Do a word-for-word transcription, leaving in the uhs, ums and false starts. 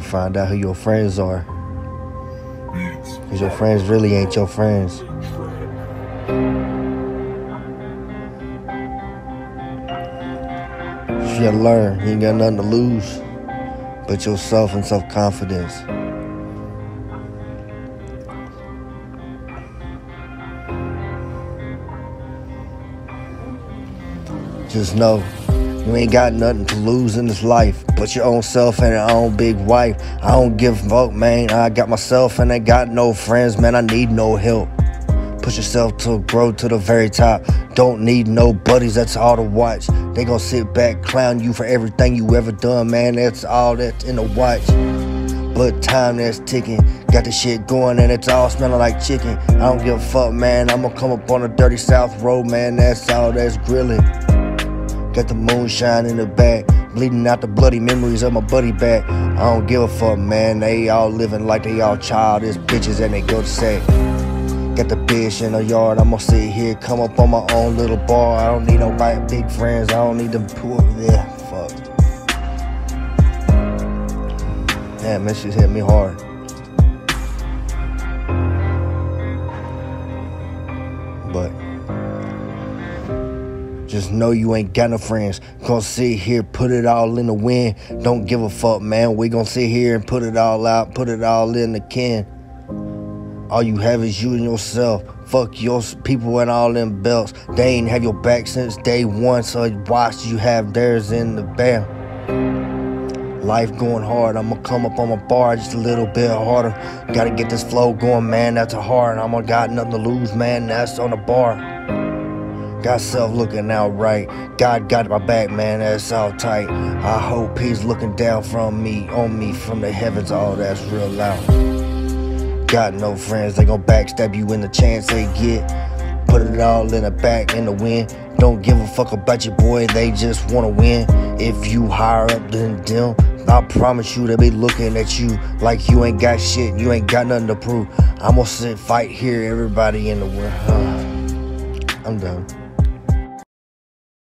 find out who your friends are. Cause your friends really ain't your friends. You gotta learn, you ain't got nothing to lose but yourself and self-confidence. Just know, you ain't got nothing to lose in this life but your own self and your own big wife. I don't give a fuck, man. I got myself and I got no friends, man. I need no help. Push yourself to grow to the very top. Don't need no buddies, that's all to watch. They gon' sit back, clown you for everything you ever done, man. That's all that's in the watch. But time that's ticking, got the shit going and it's all smelling like chicken. I don't give a fuck, man. I'ma come up on a dirty South Road, man. That's all that's grilling. Got the moonshine in the back, bleeding out the bloody memories of my buddy back. I don't give a fuck, man. They all living like they all childish bitches and they go to say. Got the bitch in the yard, I'ma sit here, come up on my own little bar. I don't need no right big friends, I don't need them poor, yeah, fuck. Damn, that shit hit me hard. But just know you ain't got no friends. Gonna sit here, put it all in the wind. Don't give a fuck, man. We gonna sit here and put it all out, put it all in the can. All you have is you and yourself. Fuck your people and all them belts. They ain't have your back since day one, so why should you have theirs in the band? Life going hard, I'ma come up on my bar just a little bit harder. Gotta get this flow going, man, that's a hard. I'ma got nothing to lose, man, that's on the bar. Got self looking out right. God got my back, man, that's all tight. I hope he's looking down from me, on me from the heavens, all that's real loud. Got no friends, they gon' backstab you in the chance they get. Put it all in the back, in the wind. Don't give a fuck about your boy, they just wanna win. If you higher up than them, I promise you they'll be looking at you like you ain't got shit, you ain't got nothing to prove. I'm gonna sit fight here, everybody in the world. I'm done.